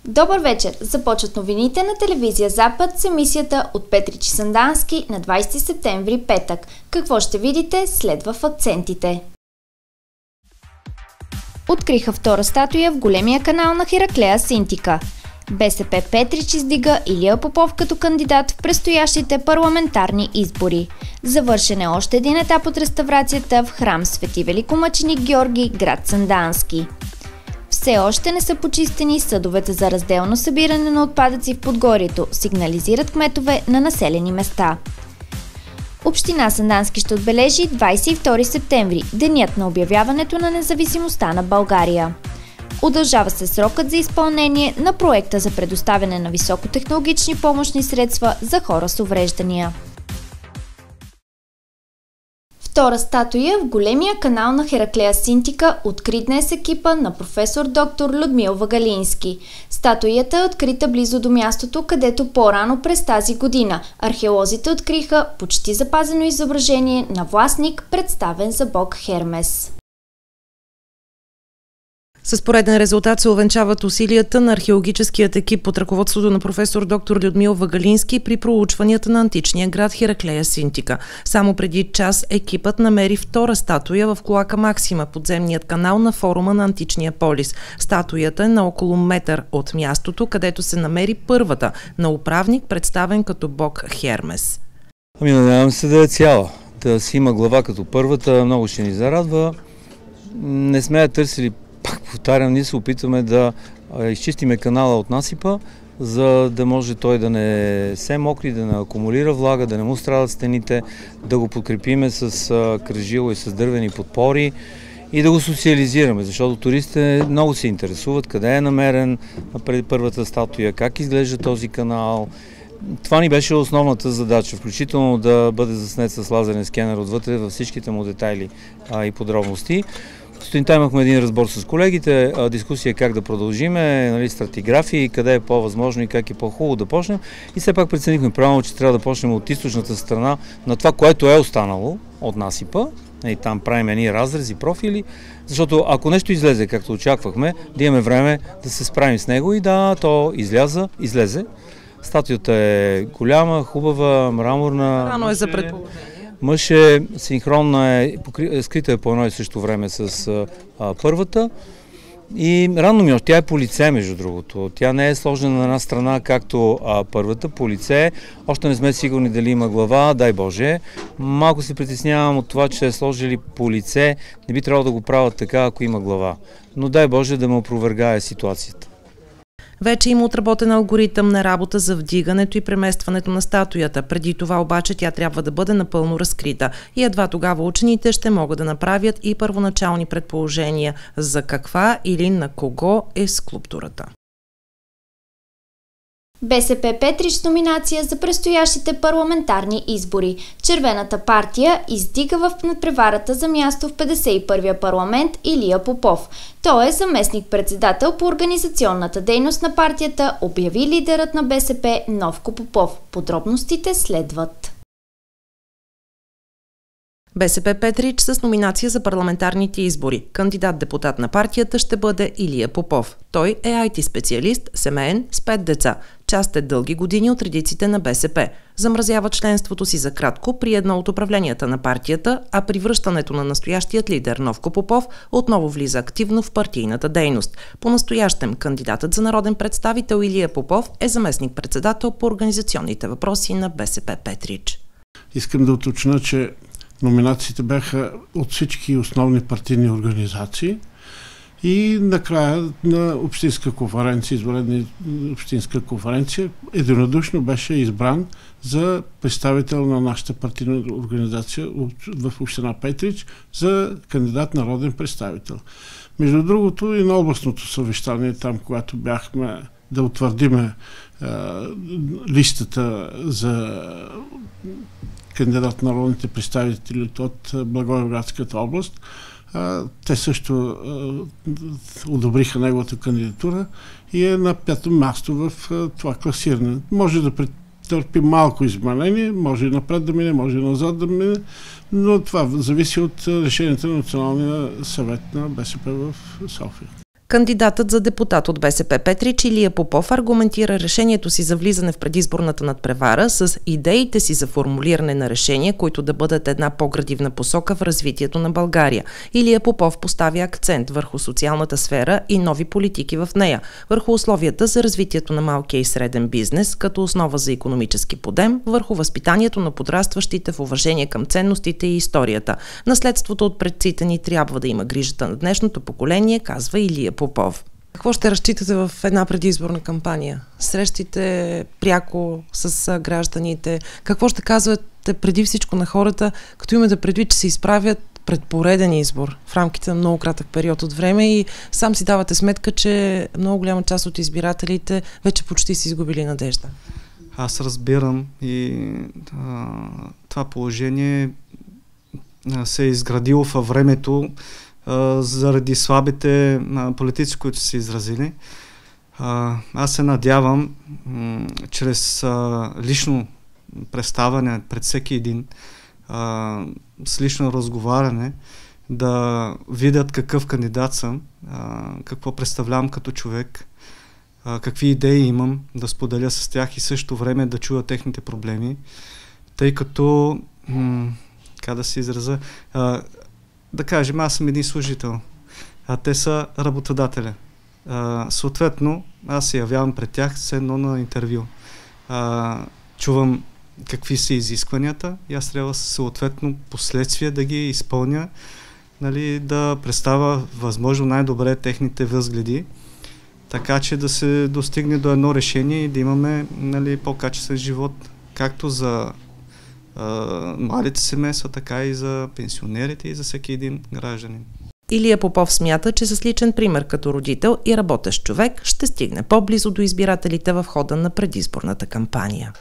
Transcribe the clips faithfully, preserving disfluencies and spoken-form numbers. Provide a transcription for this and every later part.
Добър вечер! Започват новините на телевизия Запад с емисията от Петрич и Сандански на двадесети септември, петък. Какво ще видите, следва в акцентите. Откриха втора статуя в големия канал на Хераклея Синтика. БСП Петрич издига Илия Попов като кандидат в предстоящите парламентарни избори. Завършен е още един етап от реставрацията в храм Свети Великомъченик Георги, град Сандански. Все още не са почистени съдовете за разделно събиране на отпадъци в Подгорието, сигнализират кметове на населени места. Община Сандански ще отбележи двадесет и втори септември, денят на обявяването на независимостта на България. Удължава се срокът за изпълнение на проекта за предоставяне на високотехнологични помощни средства за хора с увреждания. Втора статуя в големия канал на Хераклея Синтика откри днес екипа на професор доктор Людмил Вагалински. Статуята е открита близо до мястото, където по-рано през тази година археолозите откриха почти запазено изображение на властник, представен за бог Хермес. С пореден резултат се увенчават усилията на археологическият екип под ръководството на професор доктор Людмил Вагалински при проучванията на античния град Хераклея Синтика. Само преди час екипът намери втора статуя в Клоака Максима, подземният канал на форума на античния полис. Статуята е на около метър от мястото, където се намери първата, на управник, представен като бог Хермес. Ами надявам се да е цяла, да си има глава като първата, много ще ни зарадва. Не сме я търсили. Пак повтарям, ние се опитваме да изчистиме канала от насипа, за да може той да не се мокри, да не акумулира влага, да не му страдат стените, да го подкрепиме с кръжило и с дървени подпори и да го социализираме, защото туристите много се интересуват къде е намерен преди първата статуя, как изглежда този канал. Това ни беше основната задача, включително да бъде заснет с лазерен скенер отвътре във всичките му детайли а, и подробности. Сутринта имахме един разбор с колегите, дискусия как да продължиме, нали, стратиграфии, къде е по-възможно и как е по-хубаво да почнем. И все пак преценихме правилно, че трябва да почнем от източната страна на това, което е останало от насипа. И там правим едни разрези, профили, защото ако нещо излезе, както очаквахме, да имаме време да се справим с него и да, то изляза, излезе. Статуята е голяма, хубава, мраморна. Рано е за предположение. Мъж е синхронна, е, покри... скрита е по едно и също време с а, първата. И рано ми, тя е по лице, между другото. Тя не е сложена на една страна, както а, първата, по лице. Още не сме сигурни дали има глава, дай Боже. Малко се притеснявам от това, че е сложили по лице. Не би трябвало да го правят така, ако има глава. Но дай Боже да ме опровергае ситуацията. Вече има отработен алгоритъм на работа за вдигането и преместването на статуята. Преди това обаче тя трябва да бъде напълно разкрита. И едва тогава учените ще могат да направят и първоначални предположения за каква или на кого е скулптурата. БСП Петрич с номинация за предстоящите парламентарни избори. Червената партия издига в надпреварата за място в петдесет и първия парламент Илия Попов. Той е заместник-председател по организационната дейност на партията, обяви лидерът на БСП Новко Попов. Подробностите следват. БСП Петрич с номинация за парламентарните избори. Кандидат-депутат на партията ще бъде Илия Попов. Той е ай ти-специалист, семеен, с пет деца. Част е дълги години от редиците на БСП. Замразява членството си за кратко при едно от управленията на партията, а при връщането на настоящият лидер Новко Попов отново влиза активно в партийната дейност. По-настоящем кандидатът за народен представител Илия Попов е заместник-председател по организационните въпроси на БСП Петрич. Искам да уточня, че номинациите бяха от всички основни партийни организации и накрая на общинска конференция, извънредна общинска конференция, единодушно беше избран за представител на нашата партийна организация в община Петрич за кандидат народен представител. Между другото и на областното съвещание, там, когато бяхме да утвърдиме е, листата за кандидат на народните представители от Благоевградската област. Те също одобриха неговата кандидатура и е на пето място в това класиране. Може да претърпи малко изменение, може и напред да мине, може и назад да мине, но това зависи от решението на Националния съвет на БСП в София. Кандидатът за депутат от БСП Петрич Илия Попов аргументира решението си за влизане в предизборната надпревара с идеите си за формулиране на решения, които да бъдат една по-градивна посока в развитието на България. Илия Попов поставя акцент върху социалната сфера и нови политики в нея, върху условията за развитието на малкия и среден бизнес, като основа за икономически подем, върху възпитанието на подрастващите в уважение към ценностите и историята. Наследството от предците ни трябва да има грижата на днешното поколение, казва Илия Попов. Какво ще разчитате в една предизборна кампания? Срещите пряко с гражданите? Какво ще казвате преди всичко на хората, като имате предвид, че се изправят пред пореден избор в рамките на много кратък период от време и сам си давате сметка, че много голяма част от избирателите вече почти си изгубили надежда? Аз разбирам и а, това положение а, се е изградило във времето а, заради слабите а, политици, които са се изразили. А, аз се надявам м- чрез а, лично представяне пред всеки един, а, с лично разговаряне, да видят какъв кандидат съм, а, какво представлявам като човек, а, какви идеи имам, да споделя с тях и също време да чуя техните проблеми, тъй като, м- как да се изразя, а, да кажем, аз съм един служител, а те са работодателя. А, съответно, аз се явявам пред тях с едно на интервю. А, чувам какви са изискванията и аз трябва съответно последствие да ги изпълня, нали, да представя възможно най-добре техните възгледи, така че да се достигне до едно решение и да имаме, нали, по-качествен живот, както за а, младите семейства, така и за пенсионерите и за всеки един гражданин. Илия Попов смята, че с личен пример като родител и работещ човек ще стигне по-близо до избирателите в хода на предизборната кампания.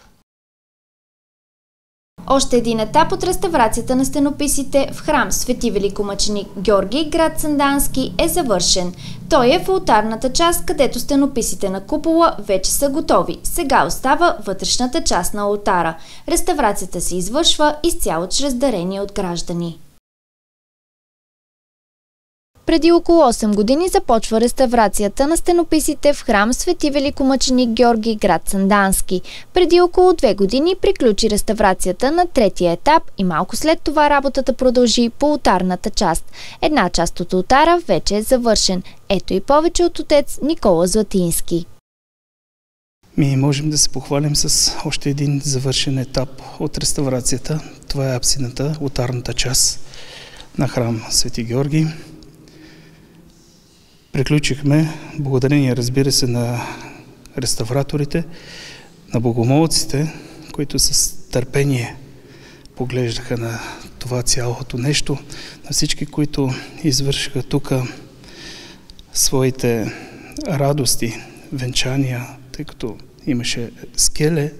Още един етап от реставрацията на стенописите в храм Свети Великомъченик Георги, град Сандански, е завършен. Той е в олтарната част, където стенописите на купола вече са готови. Сега остава вътрешната част на олтара. Реставрацията се извършва изцяло чрез дарения от граждани. Преди около осем години започва реставрацията на стенописите в храм Свети Великомъченик Георги, град Сандански. Преди около две години приключи реставрацията на третия етап и малко след това работата продължи по олтарната част. Една част от олтара вече е завършен. Ето и повече от отец Никола Златински. Ми можем да се похвалим с още един завършен етап от реставрацията. Това е апсидната, олтарната част на храм Свети Георги. Приключихме, благодарение, разбира се, на реставраторите, на богомолците, които с търпение поглеждаха на това цялото нещо, на всички, които извършиха тук своите радости, венчания, тъй като имаше скеле.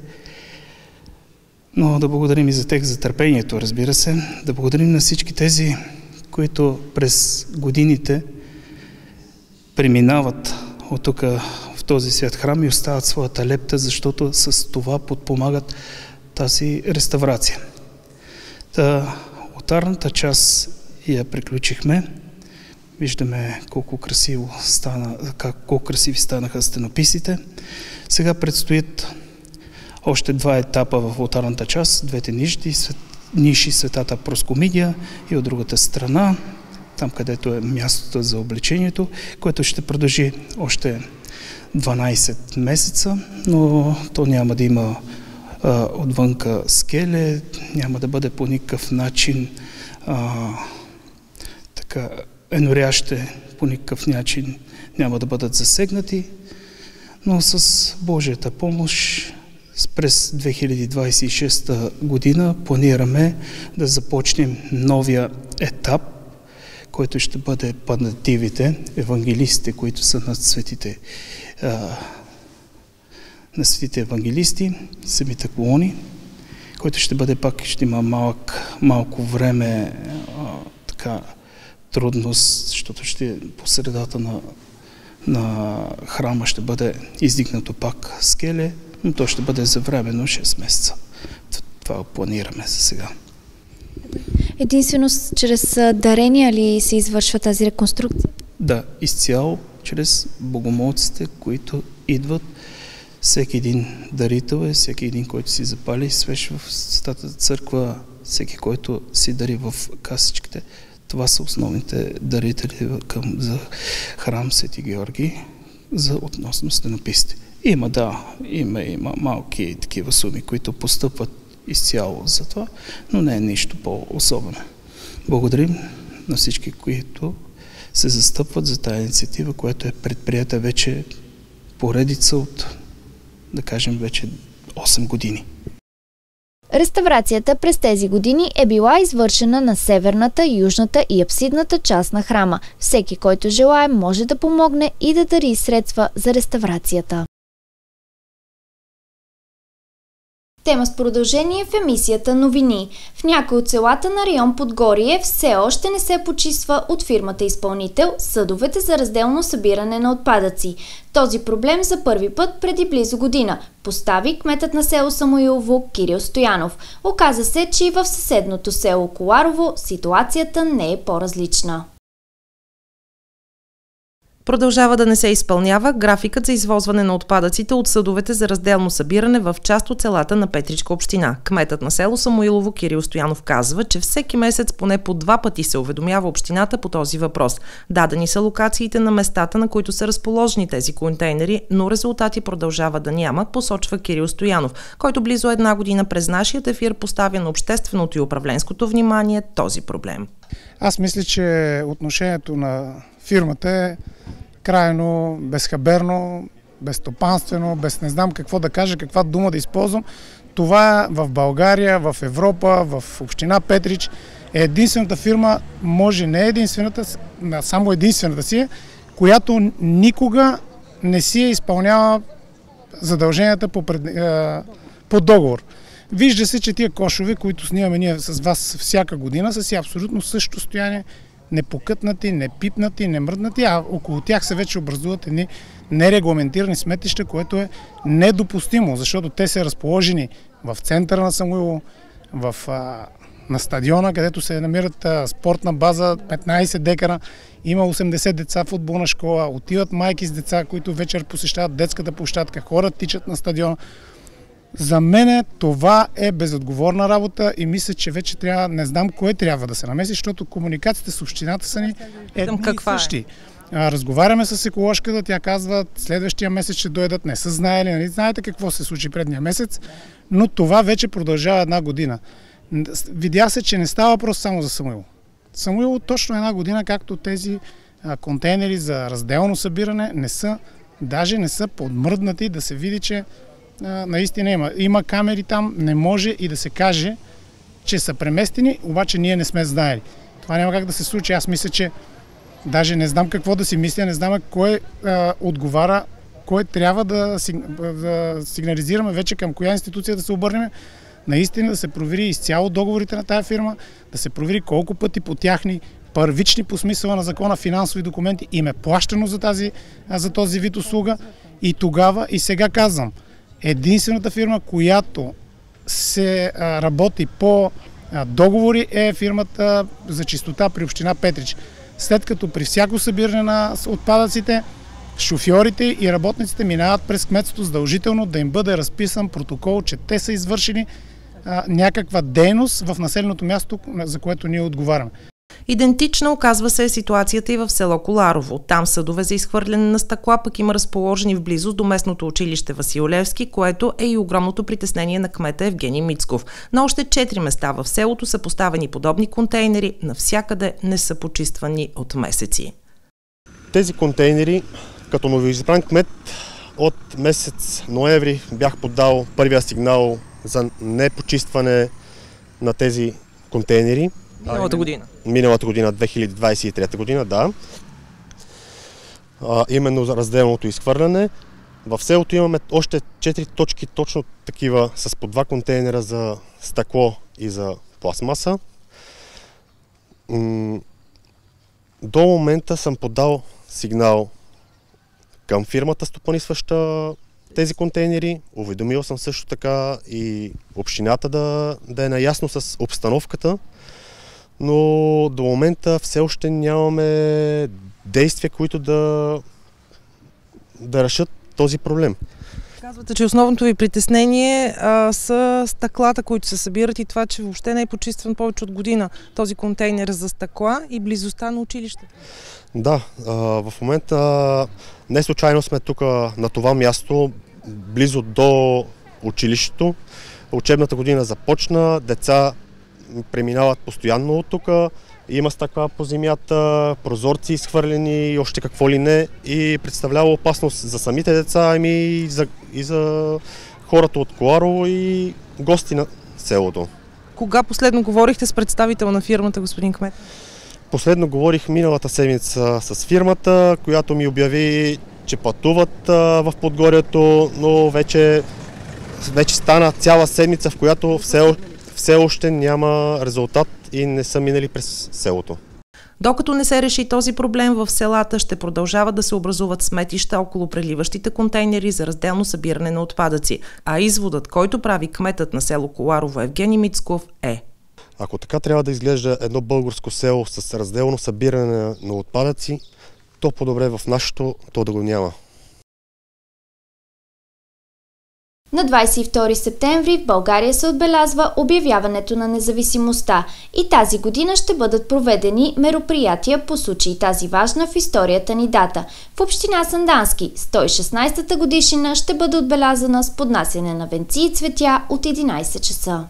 Но да благодарим и за тях, за търпението, разбира се. Да благодарим на всички тези, които през годините преминават от тук в този свят храм и остават своята лепта, защото с това подпомагат тази реставрация. Та олтарната част я приключихме. Виждаме колко красиво стана, как, колко красиви станаха стенописите. Сега предстоят още два етапа в олтарната част, двете ниши, ниши Светата Проскомидия и от другата страна, там където е мястото за облечението, което ще продължи още дванайсет месеца, но то няма да има а, отвънка скеле, няма да бъде по никакъв начин а, така, еноряще, по никакъв начин няма да бъдат засегнати, но с Божията помощ през две хиляди двайсет и шеста година планираме да започнем новия етап, който ще бъде панативите, евангелистите, които са над светите, а, на светите евангелисти, самите колони, който ще бъде пак, ще има малък, малко време, а, така, трудност, защото ще по средата на, на храма ще бъде издигнато пак скеле, но то ще бъде за временно шест месеца. Това планираме за сега. Единствено чрез дарения ли се извършва тази реконструкция? Да, изцяло чрез богомолците, които идват. Всеки един дарител е, всеки един, който си запали свещ в Светата църква, всеки, който си дари в касичките. Това са основните дарители към, за храм Свети Георги, за относно стенописите. Има, да, има, има малки такива суми, които постъпват изцяло за това, но не е нищо по-особено. Благодарим на всички, които се застъпват за тази инициатива, която е предприята вече поредица от, да кажем, вече осем години. Реставрацията през тези години е била извършена на северната, южната и апсидната част на храма. Всеки, който желае, може да помогне и да дари средства за реставрацията. Тема с продължение в емисията новини. В някои от селата на район Подгорие все още не се почиства от фирмата изпълнител съдовете за разделно събиране на отпадъци. Този проблем за първи път преди близо година постави кметът на село Самуилово Кирил Стоянов. Оказа се, че и в съседното село Коларово ситуацията не е по-различна. Продължава да не се изпълнява графикът за извозване на отпадъците от съдовете за разделно събиране в част от селата на Петричка община. Кметът на село Самуилово Кирил Стоянов казва, че всеки месец поне по два пъти се уведомява общината по този въпрос. Дадени са локациите на местата, на които са разположени тези контейнери, но резултати продължава да няма, посочва Кирил Стоянов, който близо една година през нашия ефир поставя на общественото и управленското внимание този проблем. Аз мисля, че отношението на фирмата е крайно безхаберно, безстопанствено, без не знам какво да кажа, каква дума да използвам. Това в България, в Европа, в община Петрич е единствената фирма, може не единствената, само единствената си е, която никога не си е изпълнява задълженията по, пред, по договор. Вижда се, че тия кошове, които снимаме ние с вас всяка година, са си абсолютно същото състояние, непокътнати, непипнати, немръднати, а около тях се вече образуват едни нерегламентирани сметища, което е недопустимо, защото те са разположени в центъра на Самуилово, в, а, на стадиона, където се намират а, спортна база, петнайсет декара, има осемдесет деца в футболна школа, отиват майки с деца, които вечер посещават детската площадка, хора тичат на стадиона. За мен това е безотговорна работа и мисля, че вече трябва, не знам кое трябва да се намеси, защото комуникациите с общината са ни едни и същи. Разговаряме с еколожката, тя казва, следващия месец ще дойдат, не са знаели, нали знаете какво се случи предния месец, но това вече продължава една година. Видя се, че не става въпрос само за Самуилово. Самуилово точно една година, както тези контейнери за разделно събиране не са, даже не са подмръднати да се види, че наистина има. Има камери там, не може и да се каже, че са преместени, обаче ние не сме знаели. Това няма как да се случи. Аз мисля, че даже не знам какво да си мисля, не знам кой а, отговаря, кой трябва да, да сигнализираме вече към коя институция да се обърнем. Наистина да се провери изцяло договорите на тая фирма, да се провери колко пъти по тяхни първични по смисъла на закона финансови документи им е плащано за, тази, за този вид услуга. И тогава, и сега казвам, единствената фирма, която се а, работи по а, договори е фирмата за чистота при община Петрич. След като при всяко събиране на отпадъците, шофьорите и работниците минават през кметството задължително да им бъде разписан протокол, че те са извършили а, някаква дейност в населеното място, за което ние отговаряме. Идентична оказва се ситуацията и в село Коларово. Там съдове за изхвърляне на стъкла пък има разположени в близост до местното училище Васил Левски, което е и огромното притеснение на кмета Евгений Мицков. На още четири места в селото са поставени подобни контейнери, навсякъде не са почиствани от месеци. Тези контейнери, като новоизбран кмет, от месец ноември бях подал първия сигнал за непочистване на тези контейнери. Миналата година. Миналата година, две хиляди двадесет и трета година, да. А, именно за разделното изхвърляне. В селото имаме още четири точки, точно такива, с по два контейнера за стъкло и за пластмаса. М- до момента съм подал сигнал към фирмата, стопанисваща тези контейнери. Уведомил съм също така и общината да, да е наясно с обстановката. Но до момента все още нямаме действия, които да да решат този проблем. Казвате, че основното ви притеснение а, са стъклата, които се събират и това, че въобще не е почистван повече от година този контейнер за стъкла и близостта на училище. Да, а, в момента не случайно сме тук на това място, близо до училището. Учебната година започна, деца преминават постоянно от тук, има стъкла по земята, прозорци изхвърлени и още какво ли не и представлява опасност за самите деца и за, и за хората от Коларово и гости на селото. Кога последно говорихте с представител на фирмата, господин кмет? Последно говорих миналата седмица с фирмата, която ми обяви, че пътуват а, в Подгорието, но вече, вече стана цяла седмица, в която все, все още няма резултат и не са минали през селото. Докато не се реши този проблем, в селата ще продължават да се образуват сметища около преливащите контейнери за разделно събиране на отпадъци, а изводът, който прави кметът на село Коларово Евгений Мицков е: ако така трябва да изглежда едно българско село с разделно събиране на отпадъци, то по-добре в нашето то да го няма. На двадесет и втори септември в България се отбелязва обявяването на независимостта и тази година ще бъдат проведени мероприятия по случай тази важна в историята ни дата. В община Сандански сто и шестнадесета годишнина ще бъде отбелязана с поднасяне на венци и цветя от единадесет часа.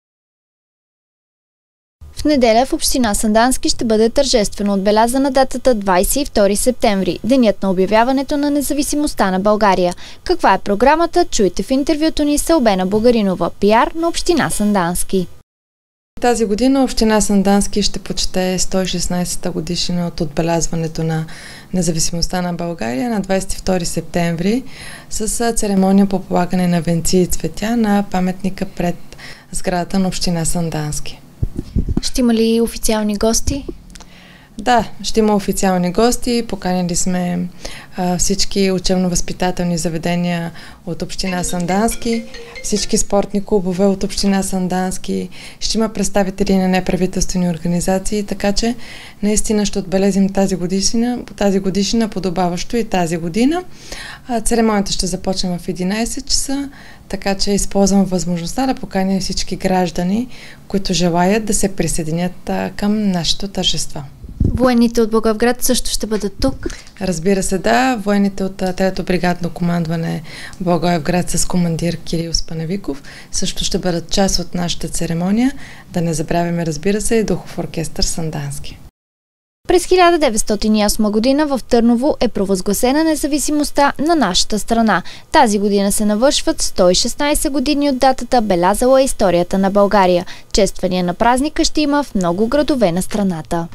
В неделя в община Сандански ще бъде тържествено отбелязана датата двадесет и втори септември, денят на обявяването на независимостта на България. Каква е програмата, чуйте в интервюто ни с Албена Богаринова, пиар на община Сандански. Тази година община Сандански ще почете сто и шестнадесета годишнина от отбелязването на независимостта на България на двадесет и втори септември с церемония по полагане на венци и цветя на паметника пред сградата на община Сандански. Ще има ли официални гости? Да, ще има официални гости. Поканили сме а, всички учебно-възпитателни заведения от община Сандански, всички спортни клубове от община Сандански. Ще има представители на неправителствени организации, така че наистина ще отбелезим тази годишнина, тази годишнина подобаващо и тази година. А, церемонията ще започне в единадесет часа, така че използвам възможността да поканя всички граждани, които желаят да се присъединят а, към нашето тържество. Военните от Благоевград също ще бъдат тук? Разбира се, да. Военните от трето бригадно командване Благоевград с командир Кирил Спаневиков също ще бъдат част от нашата церемония. Да не забравяме, разбира се, и духов оркестър Сандански. През хиляда деветстотин и осма година в Търново е провъзгласена независимостта на нашата страна. Тази година се навършват сто и шестнадесет години от датата, белязала историята на България. Чествания на празника ще има в много градове на страната.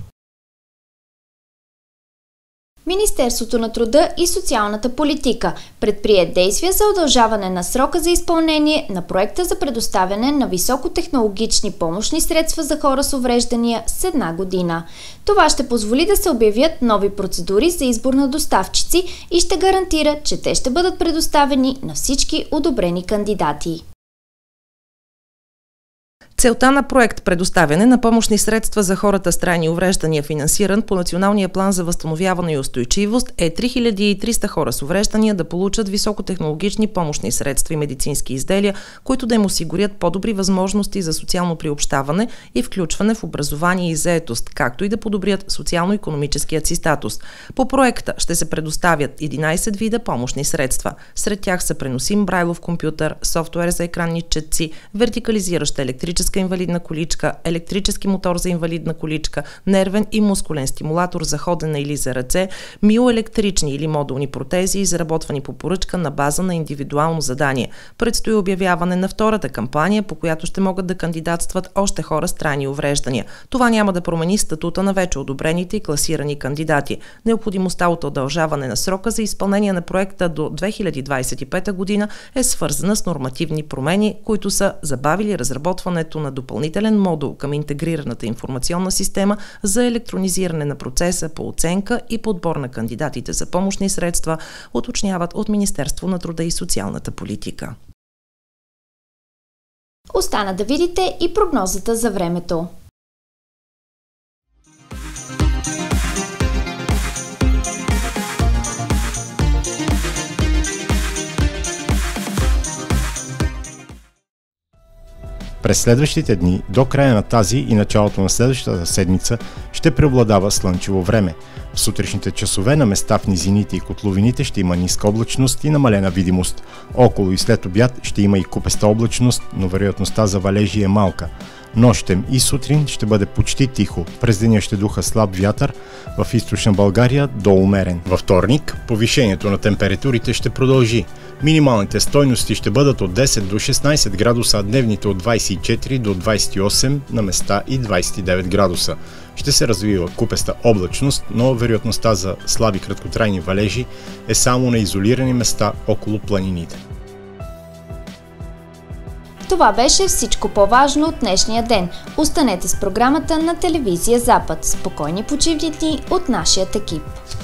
Министерството на труда и социалната политика предприе действия за удължаване на срока за изпълнение на проекта за предоставяне на високотехнологични помощни средства за хора с увреждания с една година. Това ще позволи да се обявят нови процедури за избор на доставчици и ще гарантира, че те ще бъдат предоставени на всички одобрени кандидати. Целта на проект предоставяне на помощни средства за хората с трайни увреждания, финансиран по Националния план за възстановяване и устойчивост, е три хиляди и триста хора с увреждания да получат високотехнологични помощни средства и медицински изделия, които да им осигурят по-добри възможности за социално приобщаване и включване в образование и заетост, както и да подобрят социално-икономическият си статус. По проекта ще се предоставят единадесет вида помощни средства. Сред тях са преносим брайлов компютър, софтуер за екранни четци, вертикализираща електрическа инвалидна количка, електрически мотор за инвалидна количка, нервен и мускулен стимулатор за ходене или за ръце, миоелектрични или модулни протези, изработвани по поръчка на база на индивидуално задание. Предстои обявяване на втората кампания, по която ще могат да кандидатстват още хора с трайни увреждания. Това няма да промени статута на вече одобрените и класирани кандидати. Необходимостта от удължаване на срока за изпълнение на проекта до две хиляди двадесет и пета година е свързана с нормативни промени, които са забавили разработването на допълнителен модул към интегрираната информационна система за електронизиране на процеса по оценка и подбор на кандидатите за помощни средства, уточняват от Министерство на труда и социалната политика. Остана да видите и прогнозата за времето. През следващите дни, до края на тази и началото на следващата седмица, ще преобладава слънчево време. В сутрешните часове на места в низините и котловините ще има ниска облачност и намалена видимост. Около и след обяд ще има и купеста облачност, но вероятността за валежи е малка. Нощем и сутрин ще бъде почти тихо. През деня ще духа слаб вятър, в източна България до умерен. Във вторник повишението на температурите ще продължи. Минималните стойности ще бъдат от десет до шестнайсет градуса, а дневните от двайсет и четири до двайсет и осем, на места и двайсет и девет градуса. Ще се развива купеста облачност, но вероятността за слаби краткотрайни валежи е само на изолирани места около планините. Това беше всичко по-важно от днешния ден. Останете с програмата на телевизия Запад. Спокойни почивни дни от нашия екип.